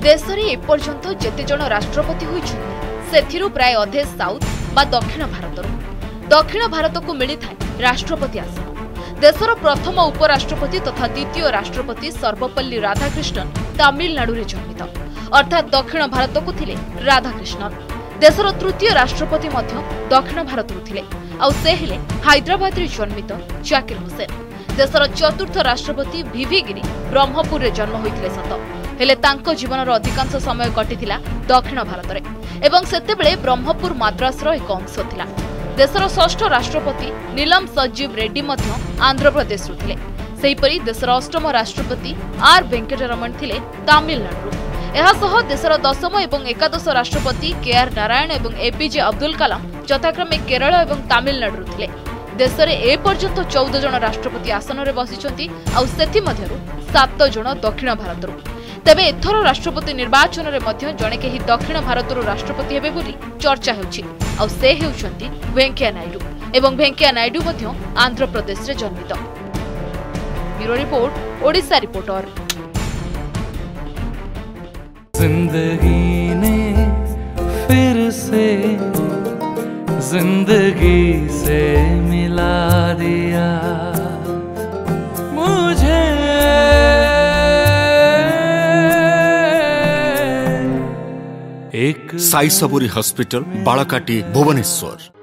देश में एपर्यंत जेते जन राष्ट्रपति होइछन्ति प्राय अधे साउथ बा दक्षिण भारत को मिली थाए राष्ट्रपति आसन। देशर प्रथम उपराष्ट्रपति तथा द्वितीय राष्ट्रपति सर्वपल्ली राधाकृष्णन तमिलनाडु रे जन्मित अर्थात दक्षिण भारत को थिले राधाकृष्णन। देशर तृतीय राष्ट्रपति मध्य दक्षिण भारत थिले आउ से हेले हैदराबाद रे जन्मित जाकिर हुसैन। देशर चतुर्थ राष्ट्रपति वीवी गिरी ब्रह्मपुर रे जन्म होइथिले सत हेले तांको जीवनर अधिकांश समय कटिथिला दक्षिण भारत रे एवं सेतेबेले ब्रह्मपुर मद्रासर एक अंश थिला। देशर षष्ठ राष्ट्रपति नीलम संजीव रेड्डी मध्य आंध्र प्रदेश रु थिले। सेहिपरि देशर अष्टम राष्ट्रपति आर वेंकटरमण थिले तमिलनाडु। एहासह देशर दशम एवं एकादश राष्ट्रपति केआर नारायण एवं एपीजे अब्दुल कलाम यथाक्रमे केरल एवं तमिलनाडु थिले। देश में ए पर्यंत 14 जन राष्ट्रपति आसन में बसिचंती आउ सेथि मध्यरु 7 जन दक्षिण भारत। तेबे एथर राष्ट्रपति निर्वाचन में मध्य जणे केही दक्षिण भारत राष्ट्रपति हेबे बोली चर्चा हेउछि आउ से हेउछंती वेंकैया नायडू एवं वेंकैया नायडू मध्य आंध्र प्रदेश रे जन्मित। Bureau report Odisha reporter. जिंदगी ने फिर से जिंदगी से मिला दिया मुझे एक साई सबुरी हॉस्पिटल बालकाटी भुवनेश्वर।